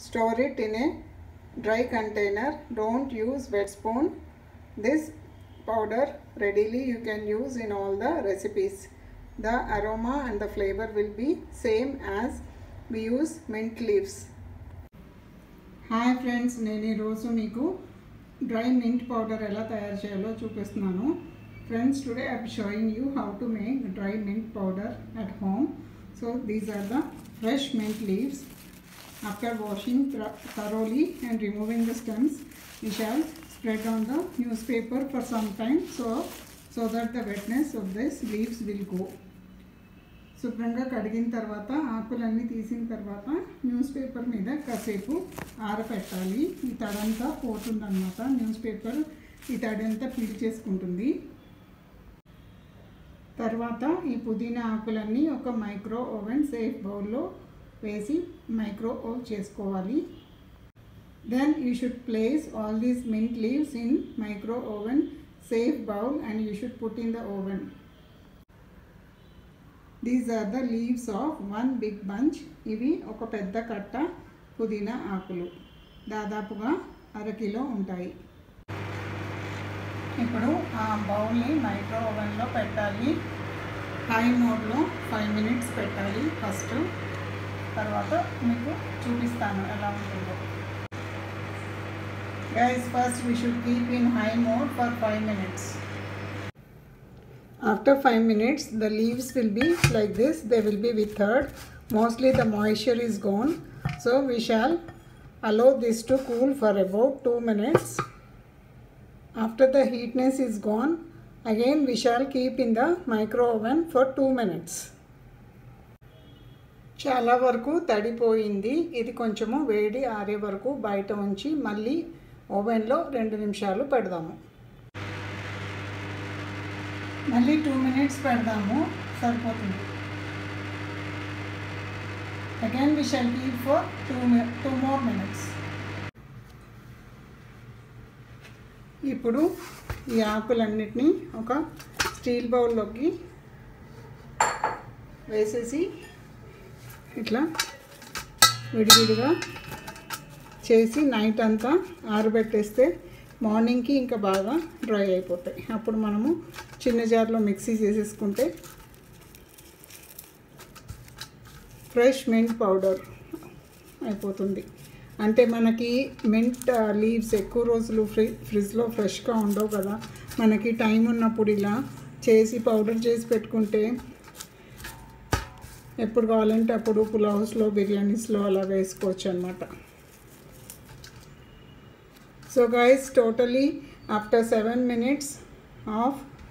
Store it in a dry container. Don't use wet spoon. This powder readily you can use in all the recipes. The aroma and the flavor will be same as we use mint leaves. Hi friends, నేను ఈరోజు మీకు dry mint powder ఎలా తయారు చేయాలో చూపిస్తున్నాను. Friends, today I am showing you how to make dry mint powder at home. So these are the fresh mint leaves. After washing thoroughly and removing the stems, we shall spread on the newspaper for some time so that the wetness of these leaves will go. శుభ్రంగా కడిగిన తర్వాత ఆకులన్నీ తీసిన తర్వాత news paper మీద కాసేపు ఆరబెట్టాలి. ఈ తడంతా పోతుందన్నమాట. న్యూస్ పేపర్ ఈ తడంతా పీల్చేసుకుంటుంది. తర్వాత ఈ పుదీనా ఆకులన్నీ ఒక మైక్రో ఓవెన్ సేఫ్ బౌల్లో వేసి మైక్రో ఓవ్ చేసుకోవాలి. Then you should place all these mint leaves in micro oven safe bowl and you should put in the oven. These are the leaves of one big bunch. ఇవి ఒక పెద్ద కట్ట పుదీనా ఆకులు, దాదాపుగా అరకిలో ఉంటాయి. ఇప్పుడు ఆ బౌల్ని మైక్రో ఓవెన్లో పెట్టాలి. హై మోడ్లో 5 minutes పెట్టాలి ఫస్ట్. తర్వాత మీకు చూపిస్తాను ఎలా ఉంటుందో. Guys, first we should keep in high mode for 5 minutes. After 5 minutes, the leaves will be like this. They will be withered. Mostly the moisture is gone. So we shall allow this to cool for about 2 minutes. After the heatness is gone, again we shall keep in the micro oven for 2 minutes. చాలా వరకు తడిపోయింది. ఇది కొంచెము వేడి ఆరే వరకు బయట ఉంచి మళ్ళీ ఓవెన్లో 2 నిమిషాలు పెడదాము. మళ్ళీ 2 minutes పెడదాము, సరిపోతుంది. Again we shall keep for 2 more minutes. ఇప్పుడు ఈ ఆకులన్నిటినీ ఒక స్టీల్ బౌల్లోకి వేసేసి ఇట్లా విడివిడిగా చేసి నైట్ అంతా ఆరబెట్టేస్తే మార్నింగ్కి ఇంకా బాగా డ్రై అయిపోతాయి. అప్పుడు మనము చిన్న జార్లో మిక్సీ చేసేసుకుంటే ఫ్రెష్ మింట్ పౌడర్ అయిపోతుంది. అంటే మనకి మింట్ లీవ్స్ ఎక్కువ రోజులు ఫ్రిడ్జ్లో ఫ్రెష్గా ఉండవు కదా. మనకి టైం ఉన్నప్పుడు ఇలా చేసి పౌడర్ చేసి పెట్టుకుంటే ఎప్పుడు కావాలంటే అప్పుడు పులావ్స్లో బిర్యానీస్లో అలా వేసుకోవచ్చు అన్నమాట. So guys, totally after 7 minutes of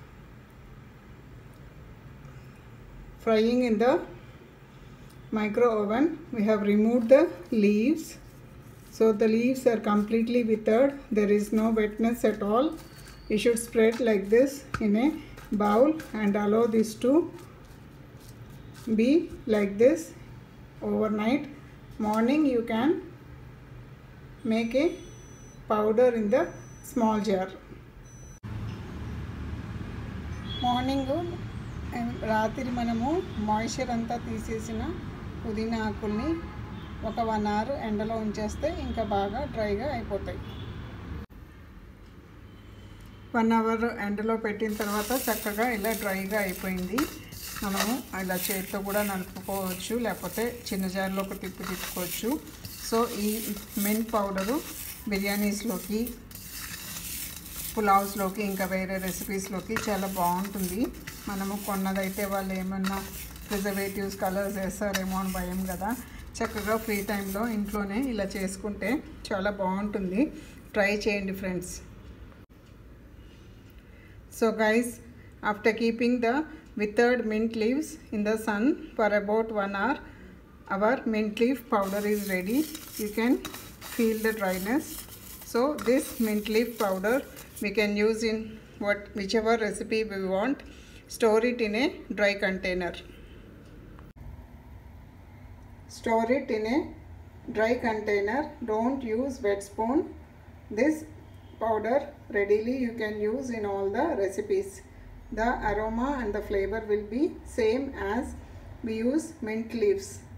frying in the micro oven, we have removed the leaves. So the leaves are completely withered. There is no wetness at all. You should spread like this in a bowl and allow this to be like this overnight. Morning you can make a powder in the small jar. Morning రాత్రి మనము moisture అంతా తీసేసిన పుదీనా ఆకుల్ని ఒక 1 hour ఎండలో ఉంచేస్తే ఇంకా బాగా డ్రైగా అయిపోతాయి. 1 hour ఎండలో పెట్టిన తర్వాత చక్కగా ఇలా డ్రైగా అయిపోయింది. మనము ఇలా చేతితో కూడా నలుపుకోవచ్చు, లేకపోతే చిన్న జార్లోకి తిప్పుకోవచ్చు. సో ఈ మింట్ పౌడరు బిర్యానీస్లోకి, పులావ్స్లోకి, ఇంకా వేరే రెసిపీస్లోకి చాలా బాగుంటుంది. మనము కొన్నదైతే వాళ్ళు ఏమన్నా ప్రిజర్వేటివ్స్ కలర్స్ వేస్తారేమో అని భయం కదా. చక్కగా ఫ్రీ టైంలో ఇంట్లోనే ఇలా చేసుకుంటే చాలా బాగుంటుంది. ట్రై చేయండి friends. So guys, after keeping the withered mint leaves in the sun for about 1 hour, our mint leaf powder is ready. You can feel the dryness. So this mint leaf powder we can use in whichever recipe we want. Store it in a dry container. Store it in a dry container. Don't use wet spoon. This powder readily you can use in all the recipes. The aroma and the flavor will be same as we use mint leaves.